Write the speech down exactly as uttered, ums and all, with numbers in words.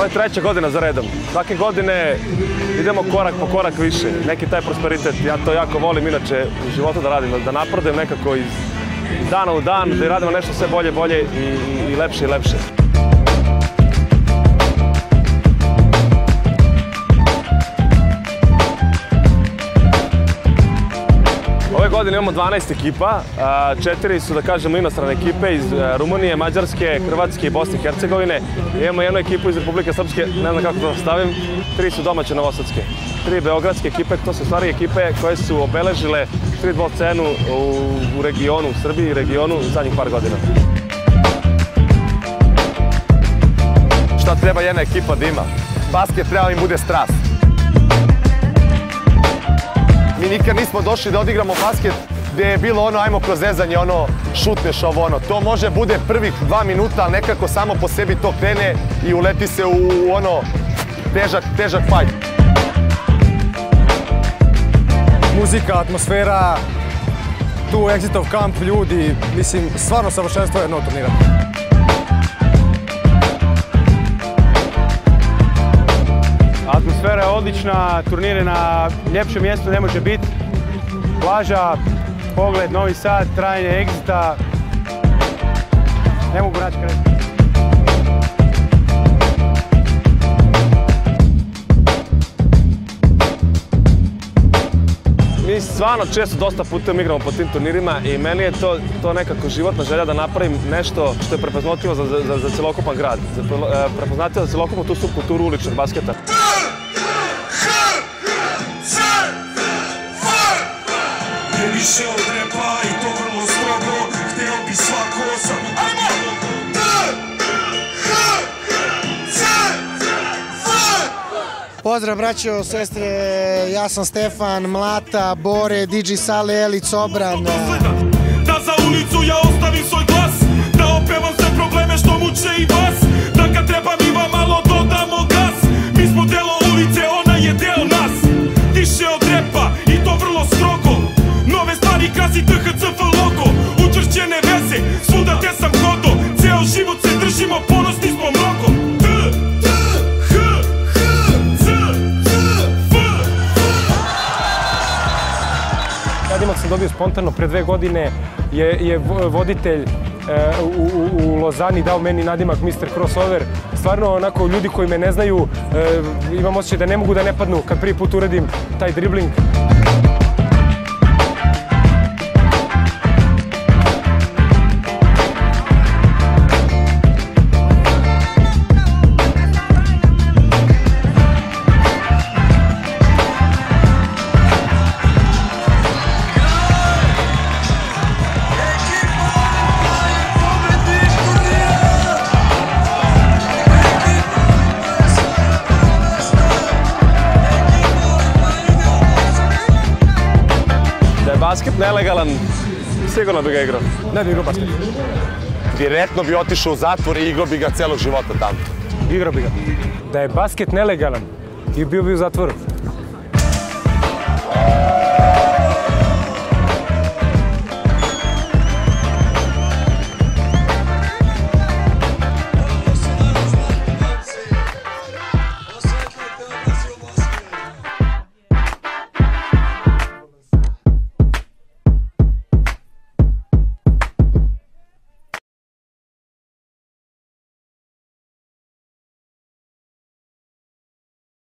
Ovo je treća godina za redom. Svake godine idemo korak po korak više. Neki taj prosperitet, ja to jako volim inače u životu da radim, da napredujem nekako iz dana u dan, da radimo nešto sve bolje, bolje i, i lepše i lepše. Ove godine imamo dvanaest ekipa, četiri su, da kažemo, inostrane ekipe iz Rumunije, Mađarske, Hrvatske i Bosne i Hercegovine. Imamo jednu ekipu iz Republike Srpske, ne znam kako to stavim, tri su domaće novosadske. Tri beogradske ekipe, to su stvari ekipe koje su obeležile streetball scenu u regionu, u Srbiji i regionu u zadnjih par godina. Šta treba jedna ekipa da ima? Basket treba im bude strast. Mi nikad nismo došli da odigramo basket gdje je bilo ono ajmo kroz zezanje, ono šutneš ovo ono. To može bude prvih dva minuta, ali nekako samo po sebi to krene i uleti se u ono težak, težak fight. Muzika, atmosfera, tu Exitov kamp, ljudi, mislim, stvarno savršenstvo jednog turnira. Atmosfera je odlična, turnir je na ljepšem mjestu ne može biti. Plaža, pogled, Novi Sad, trajanje Exita. Ne mogu naći kraj. Mi stvarno često dosta putem igramo po tim turnirima i meni je to, to nekako životna želja da napravim nešto što je prepoznatljivo za, za, za celokupan grad. Prepoznatljivo za celokupnu tu subkulturu uličnog basketa. Više od repa i to vrlo strogo, hteo bi svako samo ajmo! Pozdrav braćo, sestre, ja sam Stefan, Mlata, Bore, D J Sale, Elic, Obran. Da za ulicu ja ostavim svoj glas, da opevam sve probleme što muče i vas, da kad treba mi vam malo dodamo gas, mi smo delo ulice, ona je deo nas, više od repa i to vrlo strogo, nove stvari krasi T H C F logo, učvršćene veze, svuda gde sam hodo, ceo život se držimo, ponosni smo mnogo. Nadimak sam dobio spontano, pre dve godine je, je voditelj e, u, u, u Lozani dao meni nadimak mister Crossover. Stvarno, onako, ljudi koji me ne znaju, e, imam osjećaj da ne mogu da ne padnu kad prvi put uradim taj dribling. Basket nelegalan, sigurno bi ga igrao. Ne bi igrao basket. Direktno bi otišao u zatvor i igrao bi ga celog života tamo. Igrao bi ga. Da je basket nelegalan, i bio bi u zatvoru.